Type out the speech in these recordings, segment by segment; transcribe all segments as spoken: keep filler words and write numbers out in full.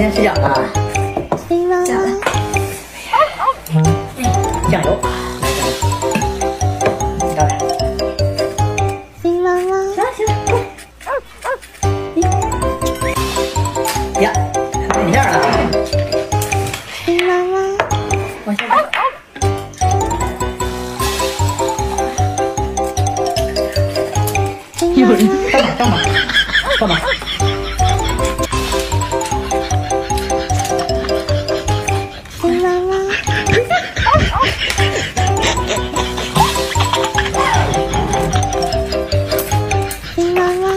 今天吃饺子啊？ 饺子。 酱油，来酱油。 冰妈妈。 行行，呀，没馅了。 冰妈妈。 往下来。有人上马上马上马。 冰妈妈。冰妈妈。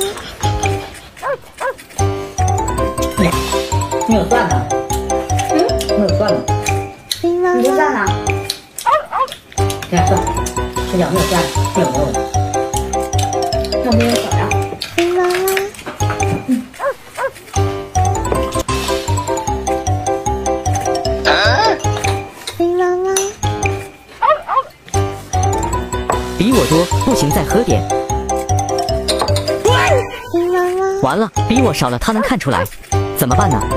没没有蒜呢？嗯，没有蒜呢。 冰妈妈。 你就算了。 给点蒜，这饺没有蒜，没有肉的。 那我给你少点。 冰妈妈。冰妈妈。 比我多，不行，再喝点。 冰妈妈。 完了，比我少了，他能看出来，怎么办呢？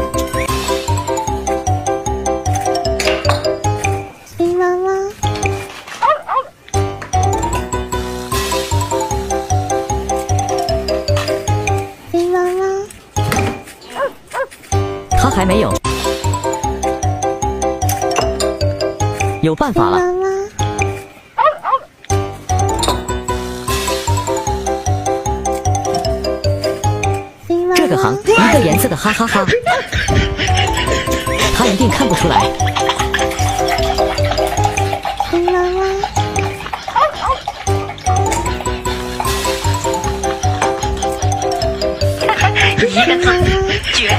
冰妈妈。冰妈妈。 他还没有，有办法了。 冰妈妈。冰妈妈。 这个行一个颜色的，哈哈哈。他一定看不出来。 冰妈妈。 一个字，绝！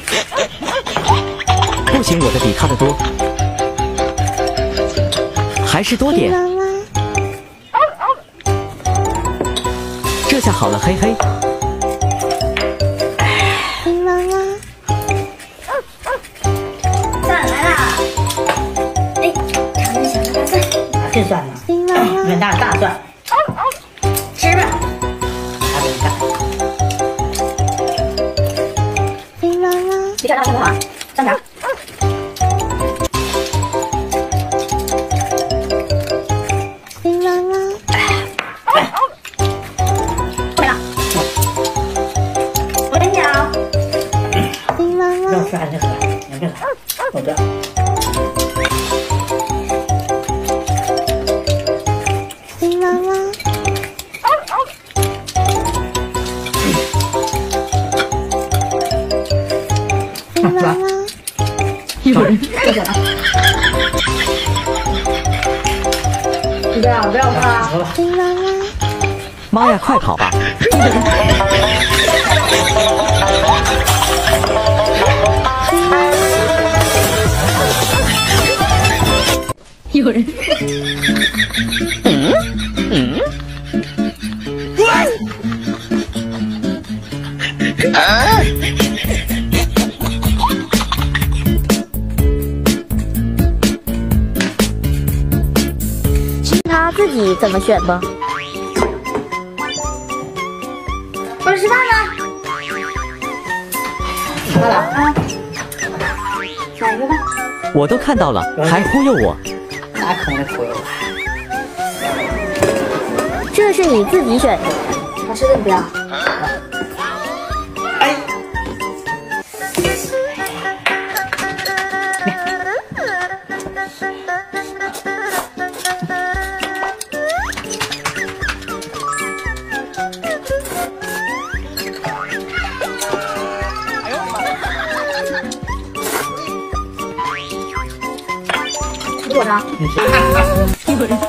不行，我的比他的多，还是多点。 妈妈。 这下好了，嘿嘿。 冰妈妈。 蒜来啦！哎，尝尝小的大蒜。 哪这蒜呢？ 冰妈妈。 远大大蒜。 吃吧。 还没干。 冰妈妈。 别找大蒜头啊，香肠。 冰妈妈。 回来。我跟你讲。 冰妈妈。 要吃还是喝？两个，我这。 冰妈妈。冰妈妈。 有人。 这个。你不要不要喝啊！ 走了。 冰妈妈。 妈呀，快跑吧！ 有人。 嗯嗯。啊！ 听他自己怎么选吧。我吃饭呢。 喝了啊。哪一个吧？ 我都看到了，还忽悠我。 哪可能忽悠我？ 这是你自己选的，好吃的你不要。 哎， 你躲着。 你吃。 有人。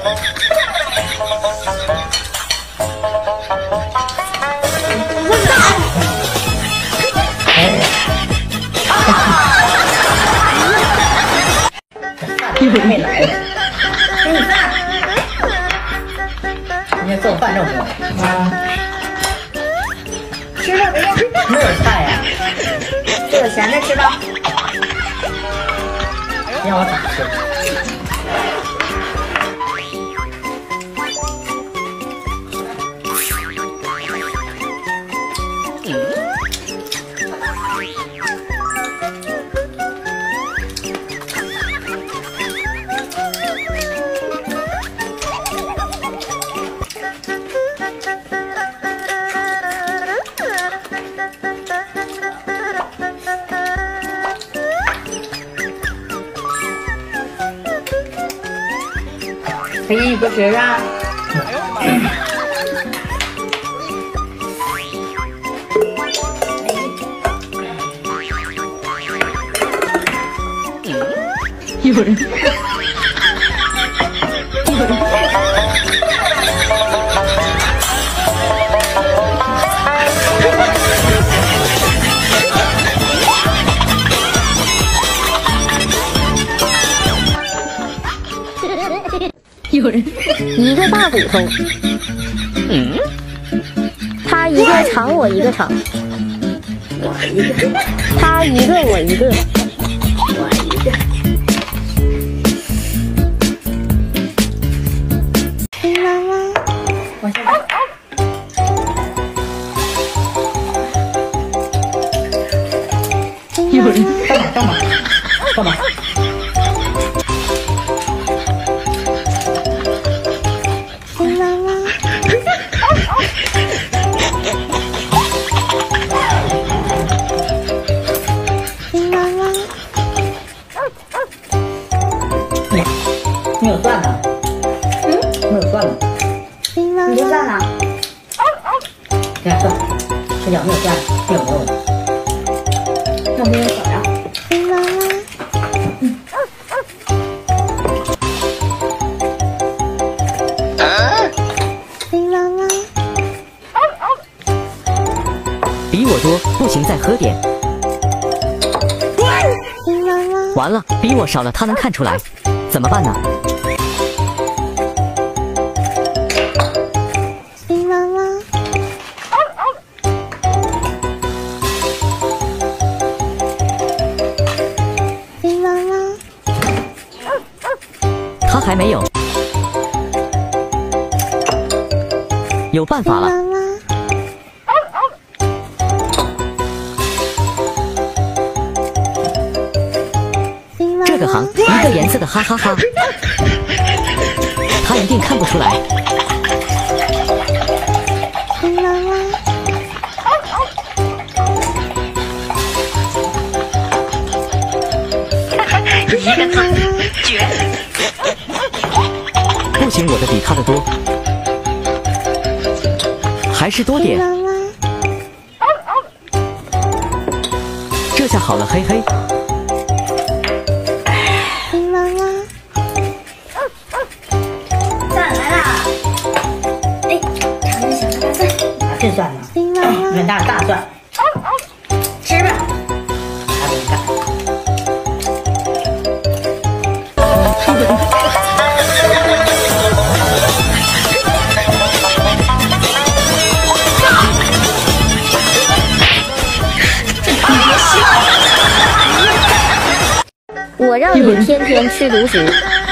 一会儿没来呢。给你饭。人家做饭这么多。啊。 吃吧，别动。 没有菜呀。 这个咸的吃吧。 让我咋吃？ 陪你不吃啊？ 有人。有人。 一个大骨头， 嗯， 他一个尝我一个尝，他一个我一个， 我一个。 冰妈妈， 我先来。 有人。 干嘛干嘛干嘛？ 冰妈妈，冰妈妈， 你你有蒜呢？ 嗯， 你有蒜呢？ 冰妈你就算妈， 了。 给点蒜，这脚没有蒜，这有没有？ 那我给你手上。 冰妈妈，冰妈妈， 比我多不行，再喝点。 冰妈妈， 完了，比我少了，他能看出来，怎么办呢？ 冰妈妈，冰妈妈， 他还没有，有办法了。 冰妈妈，冰妈妈， 这个行一个颜色的，哈哈哈。他一定看不出来。 冰妈妈， 一个字，绝！不行，我的比他的多，还是多点。 冰妈妈， 这下好了，嘿嘿。 冰妈妈， 蒜来了。哎，尝尝小大蒜， 哪这蒜呢？ 冰妈妈， 远大大蒜， 吃吧。 还没干。 我让你天天吃独食，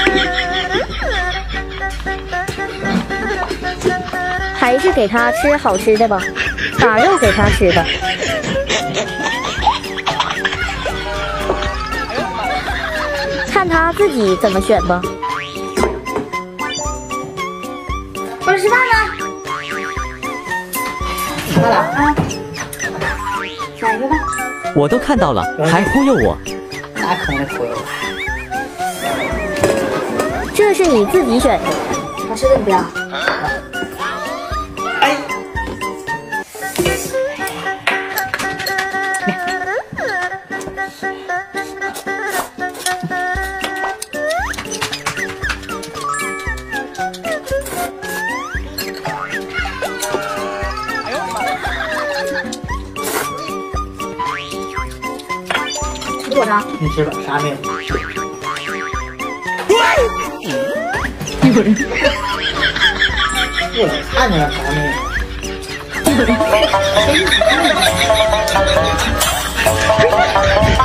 还是给他吃好吃的吧，把肉给他吃吧。看他自己怎么选吧。 我吃饭呢。 好了， 啊，选一个吧。 我都看到了，还忽悠我。 哪可能忽悠我？ 这是你自己选的， 好吃的你不要。 哎， 吃多少？ 你吃吧，啥没有？ 有人。 我看见了，啥没有？ 有人。